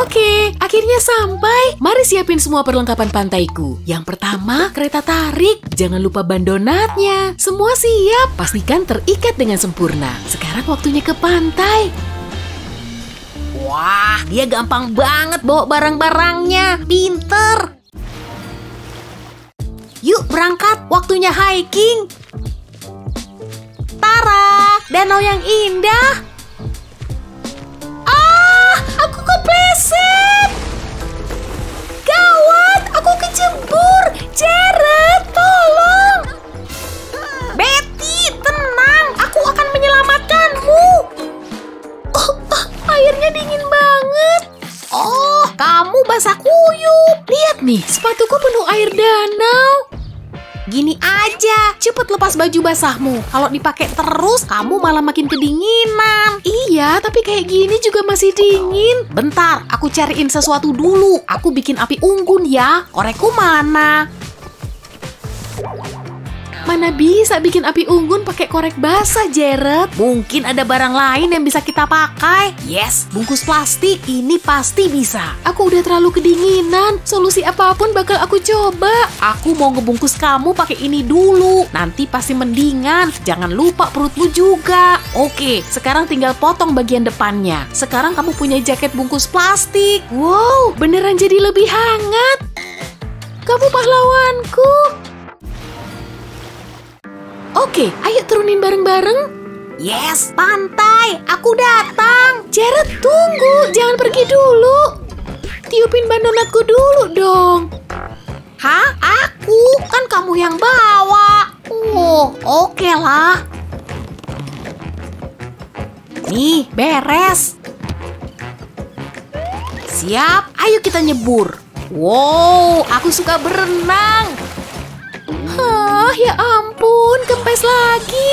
Oke, akhirnya sampai. Mari siapin semua perlengkapan pantaiku. Yang pertama, kereta tarik. Jangan lupa ban donatnya. Semua siap. Pastikan terikat dengan sempurna. Sekarang waktunya ke pantai. Wah, dia gampang banget bawa barang-barangnya. Pinter. Yuk berangkat, waktunya hiking. Tara, danau yang indah. Ah, aku kepleset. Gawat, aku kecebur. Jared, tolong. Betty, tenang. Aku akan menyelamatkanmu. Airnya dingin banget. Oh, kamu basah kuyup. Lihat nih, sepatuku penuh air danau. Gini aja, cepet lepas baju basahmu. Kalau dipakai terus, kamu malah makin kedinginan. Iya, tapi kayak gini juga masih dingin. Bentar, aku cariin sesuatu dulu. Aku bikin api unggun ya. Korekku mana? Mana bisa bikin api unggun pakai korek basah, Jared? Mungkin ada barang lain yang bisa kita pakai. Yes, bungkus plastik. Ini pasti bisa. Aku udah terlalu kedinginan. Solusi apapun bakal aku coba. Aku mau ngebungkus kamu pakai ini dulu. Nanti pasti mendingan. Jangan lupa perutmu juga. Oke, sekarang tinggal potong bagian depannya. Sekarang kamu punya jaket bungkus plastik. Wow, beneran jadi lebih hangat. Kamu pahlawanku. Oke, ayo turunin bareng-bareng. Yes, pantai. Aku datang. Jared, tunggu. Jangan pergi dulu. Tiupin ban donatku dulu dong. Hah? Aku? Kan kamu yang bawa. Oke lah. Nih, beres. Siap, ayo kita nyebur. Wow, aku suka berenang. Ya ampun, kempes lagi.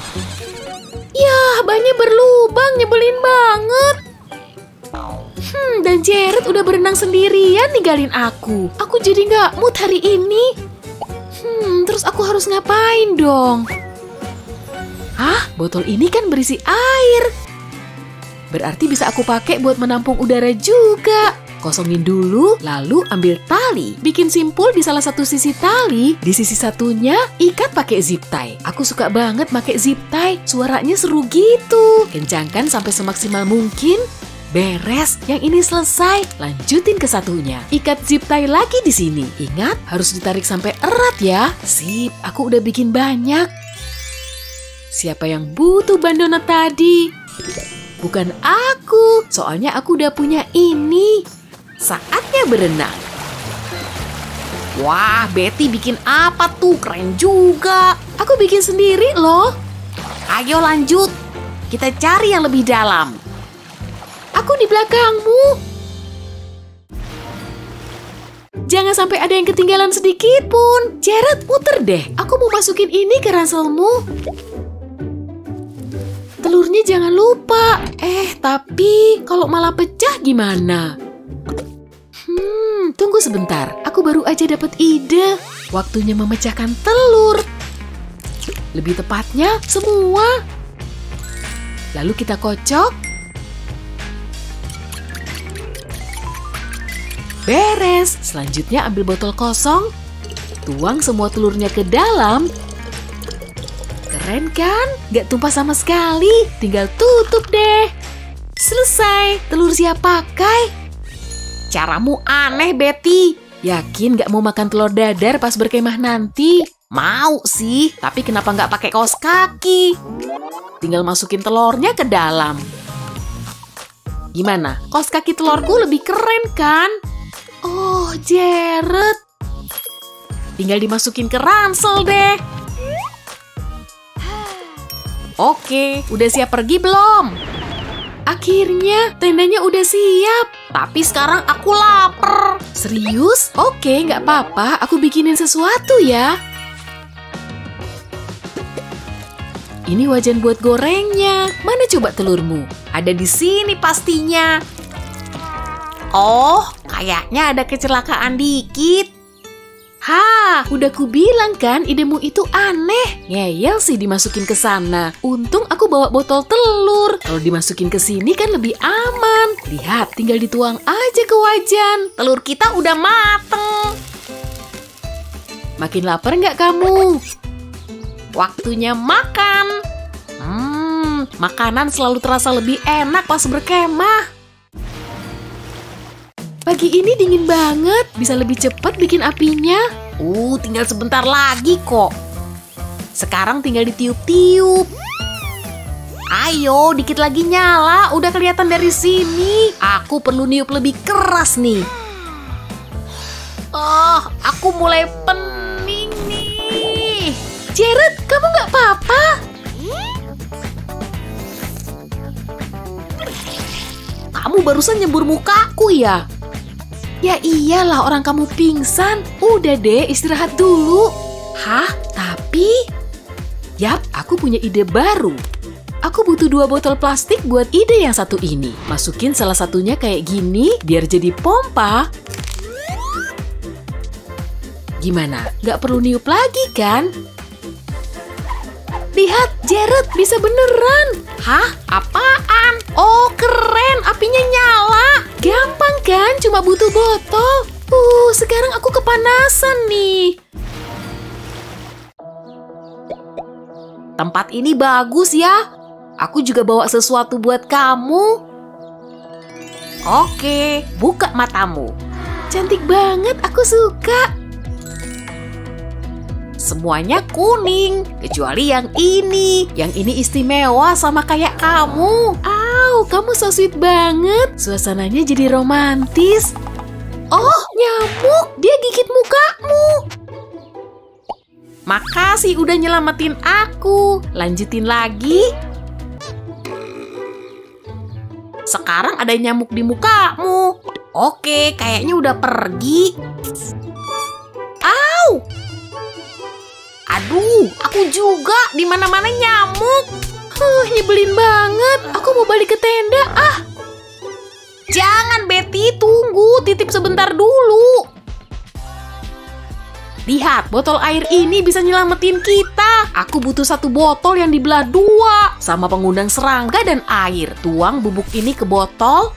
Ya, bannya berlubang, nyebelin banget. Dan Jared udah berenang sendirian ninggalin aku. Aku jadi nggak mood hari ini. Terus aku harus ngapain dong? Hah, botol ini kan berisi air. Berarti bisa aku pakai buat menampung udara juga. Kosongin dulu, lalu ambil tali. Bikin simpul di salah satu sisi tali, di sisi satunya ikat pakai zip tie. Aku suka banget pakai zip tie, suaranya seru gitu. Kencangkan sampai semaksimal mungkin. Beres, yang ini selesai. Lanjutin ke satunya. Ikat zip tie lagi di sini. Ingat, harus ditarik sampai erat ya. Sip, aku udah bikin banyak. Siapa yang butuh ban donat tadi? Bukan aku, soalnya aku udah punya ini. Saatnya berenang. Wah, Betty bikin apa tuh? Keren juga. Aku bikin sendiri loh. Ayo lanjut. Kita cari yang lebih dalam. Aku di belakangmu. Jangan sampai ada yang ketinggalan sedikit pun. Jared, puter deh. Aku mau masukin ini ke ranselmu. Telurnya jangan lupa. Tapi kalau malah pecah gimana? Tunggu sebentar. Aku baru aja dapat ide. Waktunya memecahkan telur. Lebih tepatnya, semua. Lalu kita kocok. Beres. Selanjutnya ambil botol kosong. Tuang semua telurnya ke dalam. Keren kan? Gak tumpah sama sekali. Tinggal tutup deh. Selesai. Telur siap pakai. Caramu aneh, Betty. Yakin gak mau makan telur dadar pas berkemah nanti? Mau sih, tapi kenapa gak pakai kaos kaki? Tinggal masukin telurnya ke dalam. Gimana? Kaos kaki telurku lebih keren kan? Oh, Jared. Tinggal dimasukin ke ransel deh. Oke, udah siap pergi belum? Akhirnya tendanya udah siap. Tapi sekarang aku lapar. Serius? Oke, nggak apa-apa. Aku bikinin sesuatu ya. Ini wajan buat gorengnya. Mana coba telurmu? Ada di sini pastinya. Oh, kayaknya ada kecelakaan dikit. Ha, udah ku bilang kan idemu itu aneh. Ngeyel sih dimasukin ke sana. Untung aku bawa botol telur. Kalau dimasukin ke sini kan lebih aman. Lihat, tinggal dituang aja ke wajan. Telur kita udah mateng. Makin lapar nggak kamu? Waktunya makan. Makanan selalu terasa lebih enak pas berkemah. Pagi ini dingin banget, bisa lebih cepat bikin apinya. Tinggal sebentar lagi kok. Sekarang tinggal ditiup-tiup. Ayo, dikit lagi nyala, udah kelihatan dari sini. Aku perlu niup lebih keras nih. Aku mulai pening nih. Jared, kamu nggak apa-apa? Kamu barusan nyembur mukaku ya? Ya iyalah, orang kamu pingsan. Udah deh, istirahat dulu. Hah? Tapi? Yap, aku punya ide baru. Aku butuh 2 botol plastik buat ide yang satu ini. Masukin salah satunya kayak gini, biar jadi pompa. Gimana? Nggak perlu niup lagi kan? Lihat, Jared, bisa beneran. Hah? Apaan? Oh, keren, apinya nyala. Gampang kan? Cuma butuh botol. Sekarang aku kepanasan nih. Tempat ini bagus ya. Aku juga bawa sesuatu buat kamu. Oke, buka matamu. Cantik banget, aku suka. Semuanya kuning, kecuali yang ini. Yang ini istimewa sama kayak kamu. Kamu so sweet banget. Suasananya jadi romantis. Oh, nyamuk. Dia gigit mukamu. Makasih udah nyelamatin aku. Lanjutin lagi. Sekarang ada nyamuk di mukamu. Oke, kayaknya udah pergi. Aduh, aku juga. Di mana-mana nyamuk. Nyebelin banget. Aku mau balik ke tenda. Jangan, Betty. Tunggu. Titip sebentar dulu. Lihat, botol air ini bisa nyelamatin kita. Aku butuh 1 botol yang dibelah 2. Sama pengundang serangga dan air. Tuang bubuk ini ke botol.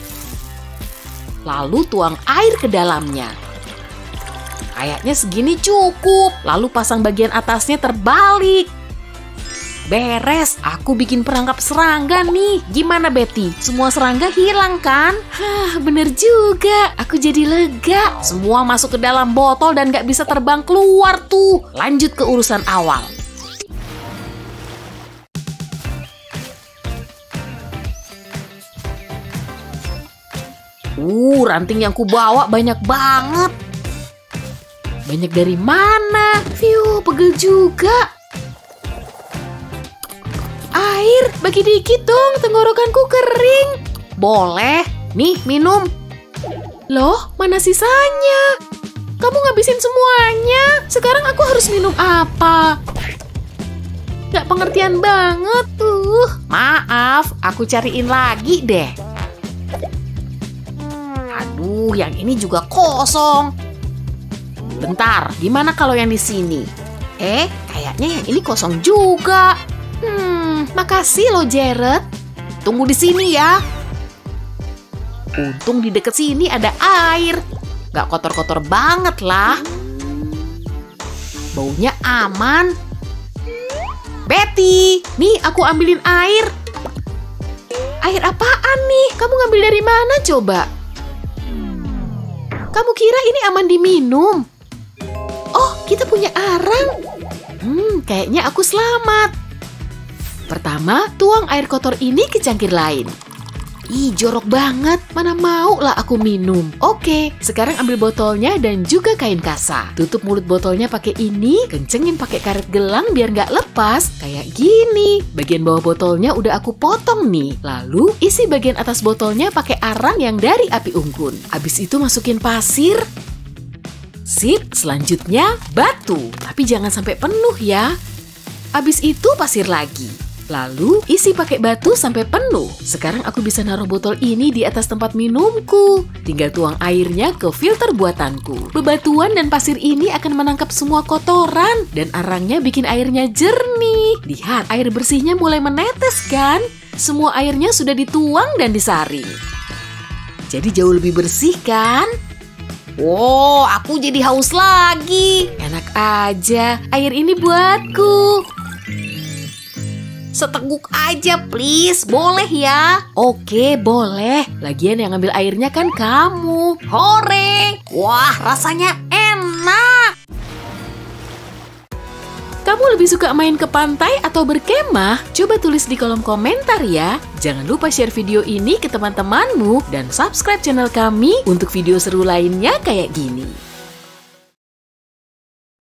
Lalu tuang air ke dalamnya. Kayaknya segini cukup. Lalu pasang bagian atasnya terbalik. Beres, aku bikin perangkap serangga nih. Gimana Betty? Semua serangga hilang kan? Bener juga. Aku jadi lega. Semua masuk ke dalam botol dan gak bisa terbang keluar tuh. Lanjut ke urusan awal. Ranting yang kubawa banyak banget. Banyak dari mana? Pegel juga. Air, bagi dikit dong, tenggorokanku kering. Boleh, nih minum. Loh, mana sisanya? Kamu ngabisin semuanya. Sekarang aku harus minum apa? Gak pengertian banget. Maaf, aku cariin lagi deh. Aduh, yang ini juga kosong. Bentar, gimana kalau yang di sini? Kayaknya yang ini kosong juga. Makasih loh, Jared. Tunggu di sini ya. Untung di deket sini ada air. Gak kotor-kotor banget lah. Baunya aman. Betty, nih aku ambilin air. Air apaan nih? Kamu ngambil dari mana coba? Kamu kira ini aman diminum? Oh, kita punya arang. Kayaknya aku selamat. Pertama, tuang air kotor ini ke cangkir lain. Jorok banget. Mana mau lah aku minum. Oke, sekarang ambil botolnya dan juga kain kasa. Tutup mulut botolnya pakai ini. Kencengin pakai karet gelang biar nggak lepas. Kayak gini. Bagian bawah botolnya udah aku potong nih. Lalu, isi bagian atas botolnya pakai arang yang dari api unggun. Habis itu masukin pasir. Sip, selanjutnya batu. Tapi jangan sampai penuh ya. Habis itu pasir lagi. Lalu isi pakai batu sampai penuh. Sekarang aku bisa naruh botol ini di atas tempat minumku. Tinggal tuang airnya ke filter buatanku. Bebatuan dan pasir ini akan menangkap semua kotoran dan arangnya bikin airnya jernih. Lihat, air bersihnya mulai menetes kan? Semua airnya sudah dituang dan disaring. Jadi jauh lebih bersih kan? Wow, aku jadi haus lagi. Enak aja, air ini buatku. Seteguk aja please, boleh ya? Oke, boleh. Lagian yang ngambil airnya kan kamu. Hore! Wah, rasanya enak. Kamu lebih suka main ke pantai atau berkemah? Coba tulis di kolom komentar ya. Jangan lupa share video ini ke teman-temanmu dan subscribe channel kami untuk video seru lainnya kayak gini.